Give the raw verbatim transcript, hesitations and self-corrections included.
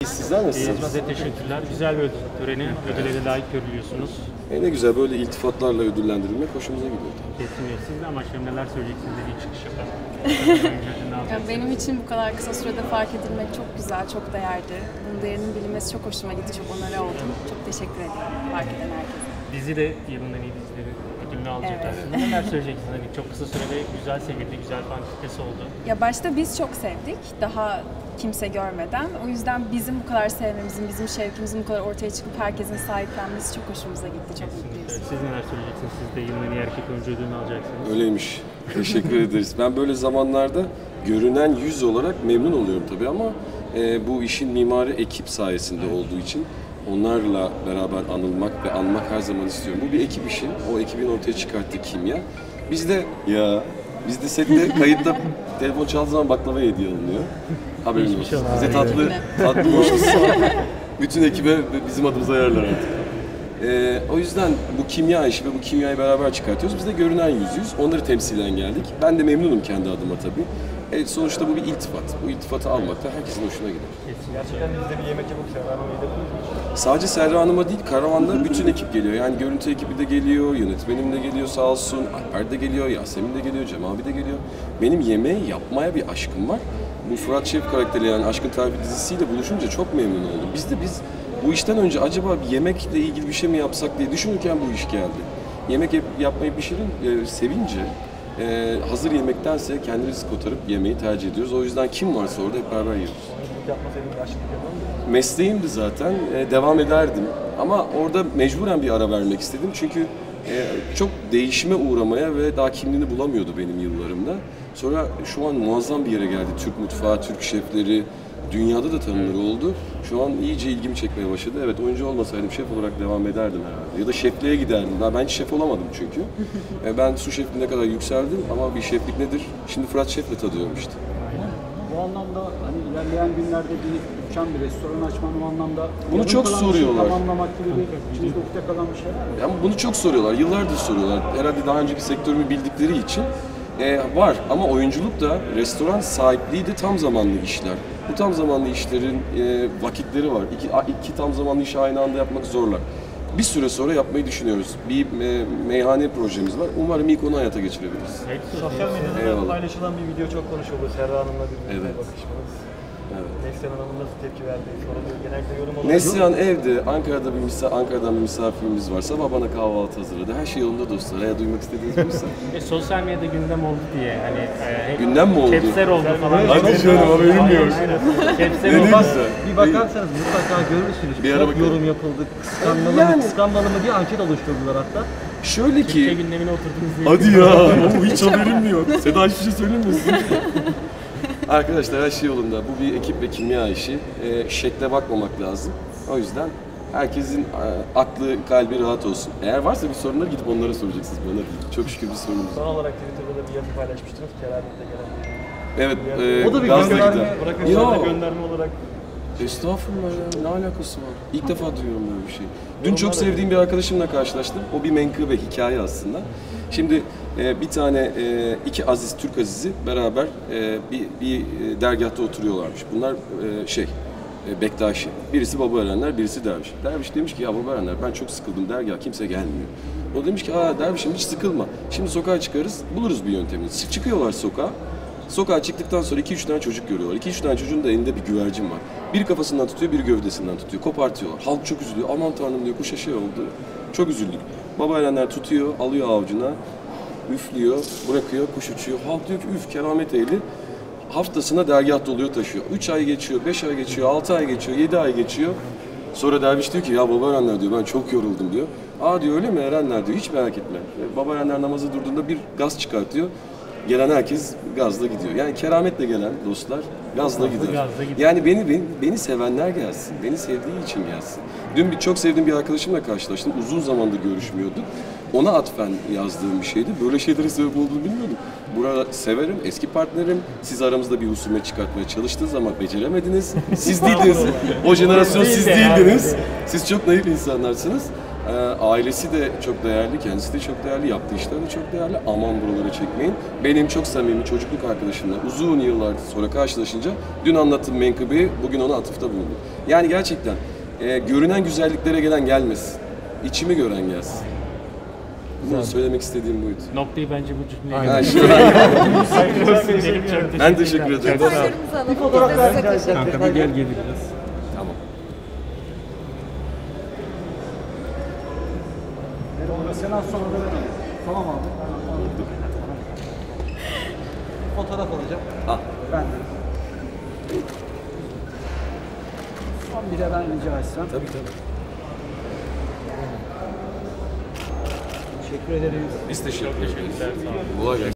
Biz sizler nasılsınız? Size teşekkürler. Güzel bir ödül töreni. Ödüle layık görülüyorsunuz. E ne güzel, böyle iltifatlarla ödüllendirilmek hoşumuza gidiyor. Kesinlikle. Siz de ama şimdi neler söyleyeceksiniz de bir çıkış yapalım. Yani benim için bu kadar kısa sürede fark edilmek çok güzel, çok değerli. Bunun değerinin bilinmesi çok hoşuma gitti, çok onore oldum. Çok teşekkür ediyorum fark eden herkese. Dizi de yılın en iyi dizileri ödülünü alacak Evet. aslında. Neler söyleyeceksiniz? Hani çok kısa sürede güzel sevildi, güzel fan kitlesi oldu. Ya başta biz çok sevdik, daha kimse görmeden. O yüzden bizim bu kadar sevmemizin, bizim şevkimizin bu kadar ortaya çıkıp herkesin sahiplenmesi çok hoşumuza gitti, çok mutluyuz. Siz neler söyleyeceksiniz? Siz de yılın en iyi erkek oyuncu ödülünü alacaksınız. Öyleymiş. Teşekkür ederiz. Ben böyle zamanlarda görünen yüz olarak memnun oluyorum tabii ama e, bu işin mimarı ekip sayesinde olduğu için onlarla beraber anılmak ve anmak her zaman istiyorum. Bu bir ekip işi. O ekibin ortaya çıkarttığı kimya. Biz de ya biz de sette kayıtta telefon çaldığı zaman baklava hediye alınıyor. Haberiniz olsun. Bize tatlı tatlı boşuz. Bütün ekibe bizim adımıza ayarlar artık. Ee, o yüzden bu kimya işi ve bu kimyayı beraber çıkartıyoruz. Biz de görünen yüzüyüz. Onları temsilen geldik. Ben de memnunum kendi adıma tabii. Evet, sonuçta bu bir iltifat. Bu iltifatı almak da herkesin hoşuna gider. Gerçekten bizde bir yemek yapıp Serra Hanım'ı yedirdik. Sadece Serra Hanım'a değil, karavanda bütün ekip geliyor. Yani görüntü ekibi de geliyor, yönetmenim de geliyor sağ olsun, Alper de geliyor, Yasemin de geliyor, Cem abi de geliyor. Benim yemeği yapmaya bir aşkım var. Bu Fırat Şef karakteri, yani Aşkın Tarifi dizisiyle buluşunca çok memnun oldum. Biz de biz bu işten önce acaba bir yemekle ilgili bir şey mi yapsak diye düşünürken bu iş geldi. Yemek yap- yapmayı pişirin, e, sevince e, hazır yemektense kendimiz kotarıp yemeği tercih ediyoruz. O yüzden kim varsa orada hep beraber yiyoruz. Oyunculuk yapmasaydım yaşlılık yapar mıydım? Mesleğimdi zaten, e, devam ederdim. Ama orada mecburen bir ara vermek istedim çünkü e, çok değişime uğramaya ve daha kimliğini bulamıyordu benim yıllarımda. Sonra şu an muazzam bir yere geldi. Türk mutfağı, Türk şefleri, dünyada da tanınır oldu. Şu an iyice ilgimi çekmeye başladı. Evet, oyuncu olmasaydım şef olarak devam ederdim herhalde. Ya da şefliğe giderdim. Daha ben hiç şef olamadım çünkü. E, ben su şefliğine kadar yükseldim ama bir şeflik nedir? Şimdi Fırat Şef'le tadıyorum işte. Bu anlamda hani ilerleyen günlerde bir uçan bir restoran açman o anlamda Bunu yarım çok kalan bir soruyorlar. Şey, tamamlamak gibi bir içinizde ukde kalan bir şey var mı? Yani bunu çok soruyorlar, yıllardır soruyorlar. Herhalde daha önceki sektörümü bildikleri için e, var. Ama oyunculuk da, restoran sahipliği de tam zamanlı işler. Bu tam zamanlı işlerin e, vakitleri var. İki, iki tam zamanlı işi aynı anda yapmak zorlar. Bir süre sonra yapmayı düşünüyoruz. Bir e, meyhane projemiz var. Umarım ilk onu hayata geçirebiliriz. Sosyal medyada Eyvallah. paylaşılan bir video çok konuşuldu. Serra Hanım'la birlikte Evet. bakışmanız. Evet. Neslihan Hanım nasıl tepki verdi? Soruluyor. Genellikle yorum olarak. Neslihan evde, Ankara'da bir misafir, Ankara'dan bir misafirimiz var. Sabah bana kahvaltı hazırladı. Her şey yolunda dostlar. Eğer duymak istediğiniz varsa. E, sosyal medyada gündem oldu diye hani e, Gündem mi oldu? Kepser oldu falan. Hadi canım, haberim yok. Kepser Ne oldu. güzel. Bir bakarsanız mutlaka görürsünüz. Bir ara Çok bakalım. yorum yapıldı. Kıskanmalı Yani- mı, kıskanmalı mı diye anket oluşturdular hatta. Şöyle Türkiye ki... gündemine oturdunuz diye. Hadi ya, o hiç haberim yok. Seda hiçbir şey söylemiyorsun. Arkadaşlar her şey yolunda. Bu bir ekip ve kimya işi. E, şekle bakmamak lazım. O yüzden herkesin e, aklı, kalbi rahat olsun. Eğer varsa bir sorunlar gidip onlara soracaksınız, bana değil. Çok şükür bir sorunumuz Son yok. olarak Twitter'da da bir yazı paylaşmıştınız. Keramet'te gelen bir Evet, yazı. e, O da bir gazla gönderme. gider. Bırakın Ya. sadece gönderme olarak. Estağfurullah ya, ne alakası var? İlk defa duyuyorum böyle bir şey. Dün çok sevdiğim bir arkadaşımla karşılaştım. O bir menkıbe, hikaye aslında. Şimdi e, bir tane, e, iki aziz, Türk azizi beraber e, bir, bir e, dergahta oturuyorlarmış. Bunlar e, şey, e, Bektaşi. Birisi Baba Erenler, birisi Derviş. Derviş demiş ki ya Baba Erenler, ben çok sıkıldım, dergah kimse gelmiyor. O demiş ki aa Derviş'im hiç sıkılma. Şimdi sokağa çıkarız, buluruz bir yöntemini. Çıkıyorlar sokağa. Sokağa çıktıktan sonra iki üç tane çocuk görüyorlar. iki üç tane çocuğun da elinde bir güvercin var. Biri kafasından tutuyor, biri gövdesinden tutuyor. Kopartıyorlar. Halk çok üzülüyor. Aman tanrım diyor, kuşa şey oldu. Çok üzüldük. Baba Erenler tutuyor, alıyor avucuna, üflüyor, bırakıyor, kuş uçuyor. Halk diyor ki üf, keramet ehli. Haftasına dergah doluyor, taşıyor. üç ay geçiyor, beş ay geçiyor, altı ay geçiyor, yedi ay geçiyor. Sonra derviş diyor ki ya Baba Erenler diyor, ben çok yoruldum diyor. Aa diyor, öyle mi Erenler diyor, hiç merak etme. Baba Erenler namazı durduğunda bir gaz çıkartıyor. Gelen herkes gazla gidiyor. Yani kerametle gelen dostlar gazla gider. gazla gidiyor. Yani beni, beni beni sevenler gelsin. Beni sevdiği için gelsin. Dün bir çok sevdiğim bir arkadaşımla karşılaştım. Uzun zamandır görüşmüyorduk. Ona atfen yazdığım bir şeydi. Böyle şeylere sebep olduğunu bilmiyordum. Burada severim, eski partnerim. Siz aramızda bir husumet çıkartmaya çalıştınız ama beceremediniz. Siz değildiniz. O jenerasyon siz değildiniz. Siz çok naif insanlarsınız. Ee, ailesi de çok değerli, kendisi de çok değerli, yaptığı işler de çok değerli. Aman buraları çekmeyin. Benim çok samimi çocukluk arkadaşımla uzun yıllar sonra karşılaşınca dün anlattığım menkıbeyi bugün ona atıfta bulundum. Yani gerçekten e, görünen güzelliklere gelen gelmesin. İçimi gören gelsin. Bunu söylemek istediğim buydu. Noktayı bence bu cümleyle. Ha, işte, Diyelim, çok teşekkür ben teşekkür ederim. Fotoğraflarımızı alalım. fotoğraf Biz de size ver, gel, teşekkür gel. Kanka bir gel gel biraz. Tamam. Senan sonra da ben alayım. Tamam abi. Fotoğraf alacağım. Ah. Ben de. Son bir de ben rica etsem. Tabii tabii. Teşekkür ederiz. Biz teşekkür ederiz. Teşekkürler, sağ olun. Kolay gelsin.